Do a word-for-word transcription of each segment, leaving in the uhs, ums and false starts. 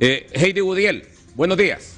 Eh, Heidi Budiel, buenos días.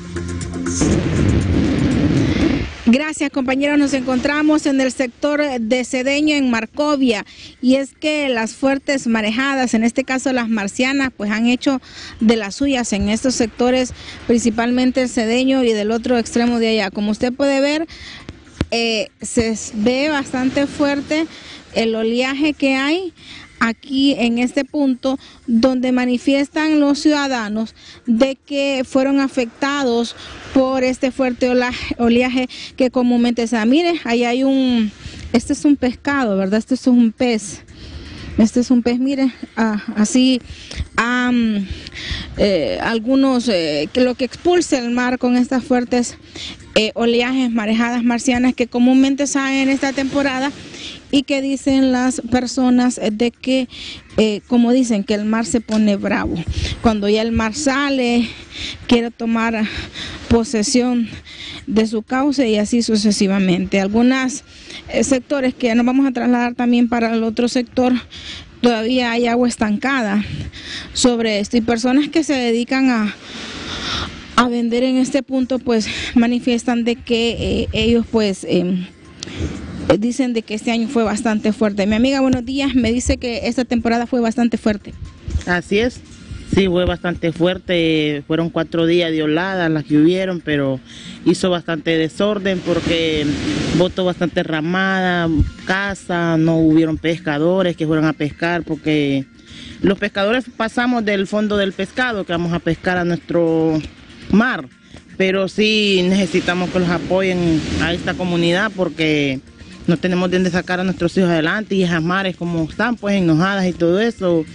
Gracias, compañeros. Nos encontramos en el sector de Cedeño, en Marcovia, y es que las fuertes marejadas, en este caso las marcianas, pues han hecho de las suyas en estos sectores, principalmente el Cedeño y del otro extremo de allá. Como usted puede ver, eh, se ve bastante fuerte el oleaje que hay aquí en este punto, donde manifiestan los ciudadanos de que fueron afectados por este fuerte oleaje que comúnmente se da. Mire, ahí hay un, este es un pescado, ¿verdad? Este es un pez. Este es un pez, mire, ah, así, um, eh, algunos, eh, que lo que expulsa el mar con estas fuertes eh, oleajes, marejadas marcianas que comúnmente salen en esta temporada, y que dicen las personas de que, eh, como dicen, que el mar se pone bravo. Cuando ya el mar sale, quiere tomar posesión de su cauce y así sucesivamente. Algunos eh, sectores que nos vamos a trasladar también para el otro sector, todavía hay agua estancada sobre esto, y personas que se dedican a, a vender en este punto, pues manifiestan de que eh, ellos pues... Eh, dicen de que este año fue bastante fuerte. Mi amiga, buenos días, me dice que esta temporada fue bastante fuerte. Así es, sí, fue bastante fuerte, fueron cuatro días de oladas las que hubieron, pero hizo bastante desorden porque botó bastante ramada, casa, no hubieron pescadores que fueron a pescar, porque los pescadores pasamos del fondo del pescado que vamos a pescar a nuestro mar, pero sí necesitamos que los apoyen a esta comunidad porque no tenemos de dónde sacar a nuestros hijos adelante, y esas mares como están pues enojadas y todo eso,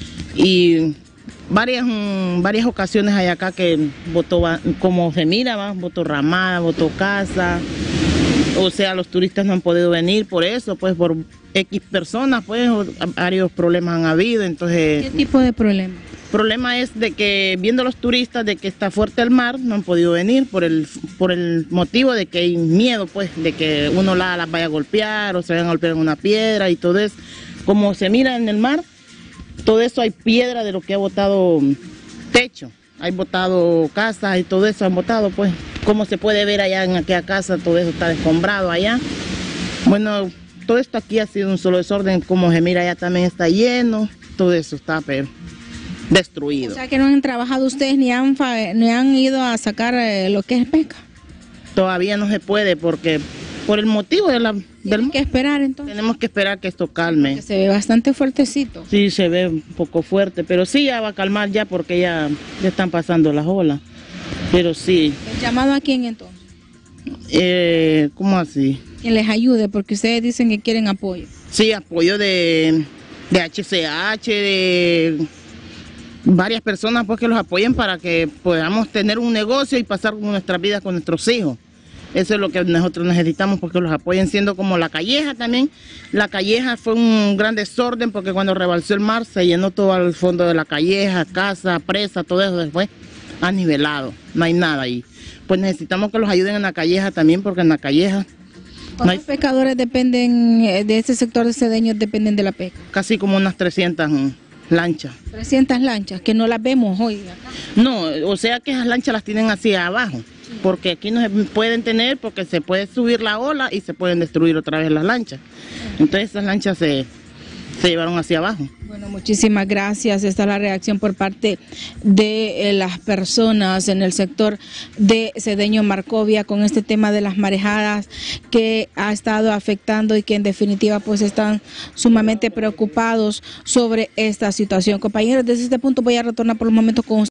y varias mm, varias ocasiones hay acá que botó, como se mira, ¿va? Botó ramada, botó casa, o sea, los turistas no han podido venir por eso, pues por X personas, pues varios problemas han habido. Entonces, ¿qué tipo de problemas? El problema es de que viendo los turistas de que está fuerte el mar, no han podido venir por el por el motivo de que hay miedo, pues, de que uno las la vaya a golpear o se vayan a golpear en una piedra y todo eso. Como se mira en el mar, todo eso hay piedra de lo que ha botado techo, hay botado casas y todo eso han botado, pues, como se puede ver allá en aquella casa, todo eso está descombrado allá. Bueno, todo esto aquí ha sido un solo desorden, como se mira allá también está lleno, todo eso está pero destruido. O sea que no han trabajado ustedes ni han, ni han ido a sacar eh, lo que es pesca. Todavía no se puede porque por el motivo de la... Tienen del, que esperar entonces. Tenemos que esperar que esto calme. Que se ve bastante fuertecito. Sí, se ve un poco fuerte, pero sí ya va a calmar ya porque ya, ya están pasando las olas. Pero sí. ¿El llamado a quién entonces? Eh, ¿Cómo así? Que les ayude porque ustedes dicen que quieren apoyo. Sí, apoyo de, de H C H, de... varias personas pues que los apoyen para que podamos tener un negocio y pasar nuestras vidas con nuestros hijos. Eso es lo que nosotros necesitamos, porque los apoyen, siendo como La Calleja también. La Calleja fue un gran desorden porque cuando rebalsó el mar se llenó todo el fondo de La Calleja, casa, presa, todo eso después anivelado, no hay nada ahí. Pues necesitamos que los ayuden en La Calleja también, porque en La Calleja... ¿Cuántos no hay... pescadores dependen de este sector de Cedeño, dependen de la pesca? Casi como unas trescientas lanchas. trescientas lanchas, que no las vemos hoy acá. No, o sea que esas lanchas las tienen así abajo, sí. Porque aquí no se pueden tener, porque se puede subir la ola y se pueden destruir otra vez las lanchas. Entonces esas lanchas se, se llevaron hacia abajo. Bueno, muchísimas gracias. Esta es la reacción por parte de eh, las personas en el sector de Cedeño Marcovia con este tema de las marejadas que ha estado afectando y que en definitiva pues están sumamente preocupados sobre esta situación. Compañeros, desde este punto voy a retornar por los momentos con ustedes.